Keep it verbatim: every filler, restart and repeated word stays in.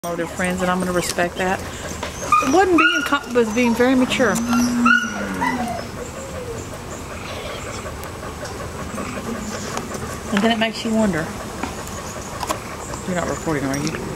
Know their friends, and I'm going to respect that. It wasn't being, it was being very mature. And then it makes you wonder. You're not recording, are you?